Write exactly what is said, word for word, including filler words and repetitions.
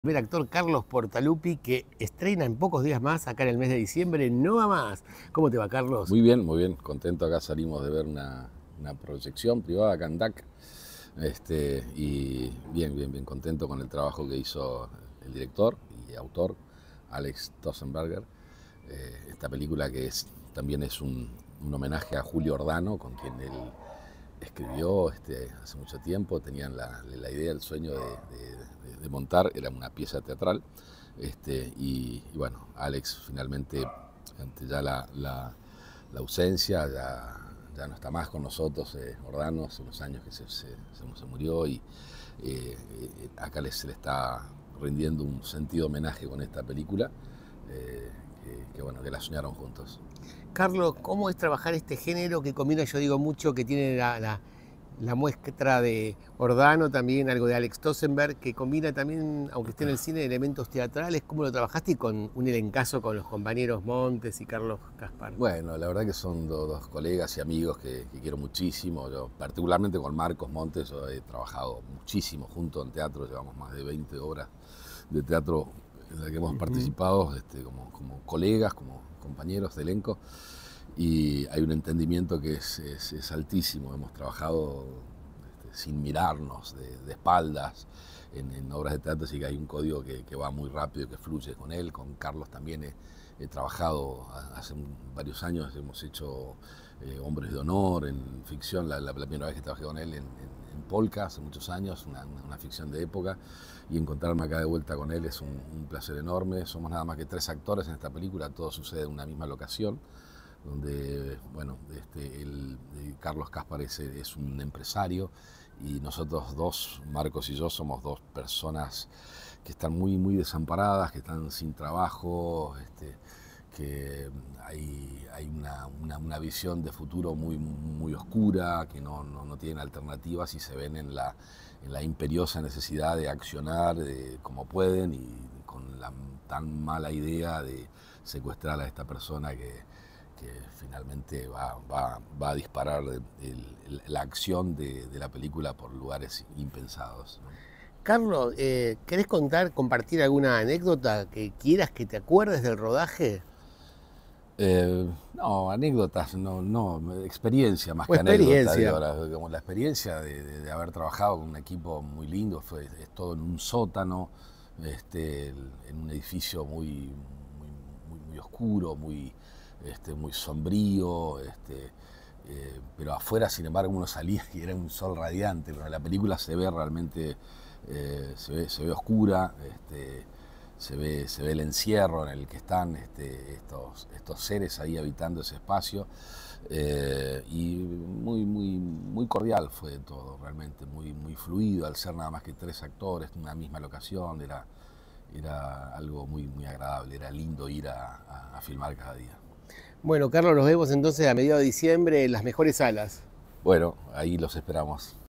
El actor Carlos Portaluppi, que estrena en pocos días más, acá en el mes de diciembre, No Va Más. ¿Cómo te va, Carlos? Muy bien, muy bien, contento. Acá salimos de ver una, una proyección privada acá en D A C. Este, y bien, bien, bien contento con el trabajo que hizo el director y autor, Alex Tozenberger. Eh, esta película que es, también es un, un homenaje a Julio Ordano, con quien él escribió este, hace mucho tiempo. Tenían la, la idea, el sueño de, de, de montar, era una pieza teatral. Este, y, y bueno, Alex finalmente, ante ya la, la, la ausencia, ya, ya no está más con nosotros. eh, Ordano, hace unos años que se, se, se, se murió, y eh, eh, acá les, se le está rindiendo un sentido homenaje con esta película, eh, que, que bueno, que la soñaron juntos. Carlos, ¿cómo es trabajar este género que combina, yo digo mucho, que tiene la, la, la muestra de Ordano, también algo de Alex Tozenberg, que combina también, aunque esté en el cine, elementos teatrales? ¿Cómo lo trabajaste? Y con un elencazo con los compañeros Montes y Carlos Gaspar. Bueno, la verdad que son do, dos colegas y amigos que, que quiero muchísimo. Yo, particularmente con Marcos Montes, yo he trabajado muchísimo junto en teatro, llevamos más de veinte obras de teatro en las que hemos uh-huh. participado, este, como, como colegas, como compañeros de elenco, y hay un entendimiento que es, es, es altísimo. Hemos trabajado este, sin mirarnos, de, de espaldas, en, en obras de teatro, así que hay un código que, que va muy rápido, que fluye con él. Con Carlos también he, he trabajado hace varios años, hemos hecho eh, Hombres de Honor en ficción, la, la, la primera vez que trabajé con él en, en, en Polka, hace muchos años, una, una ficción de época, y encontrarme acá de vuelta con él es un, un placer enorme. Somos nada más que tres actores en esta película, todo sucede en una misma locación, donde, bueno, este, el, el Carlos Gaspar es, es un empresario, y nosotros dos, Marcos y yo, somos dos personas que están muy, muy desamparadas, que están sin trabajo, este, que hay, hay una, una, una visión de futuro muy, muy oscura, que no, no, no tienen alternativas y se ven en la, en la imperiosa necesidad de accionar de, como pueden, y con la tan mala idea de secuestrar a esta persona que, que finalmente va, va, va a disparar el, el, la acción de, de la película por lugares impensados, ¿no? Carlos, eh, ¿querés contar, compartir alguna anécdota que quieras que te acuerdes del rodaje? Eh, no, anécdotas, no, no, experiencia más o que anécdota. experiencia. Digo, como la experiencia de, de, de haber trabajado con un equipo muy lindo, fue es todo en un sótano, este, en un edificio muy, muy, muy, muy oscuro, muy, este, muy sombrío, este, eh, pero afuera, sin embargo, uno salía y era un sol radiante. Pero en la película se ve realmente, eh, se ve, se ve oscura. Este, Se ve, se ve el encierro en el que están este, estos, estos seres ahí habitando ese espacio, eh, y muy, muy, muy cordial fue todo, realmente muy, muy fluido, al ser nada más que tres actores en una misma locación. Era, era algo muy, muy agradable, era lindo ir a, a, a filmar cada día. Bueno, Carlos, nos vemos entonces a mediados de diciembre en las mejores salas. Bueno, ahí los esperamos.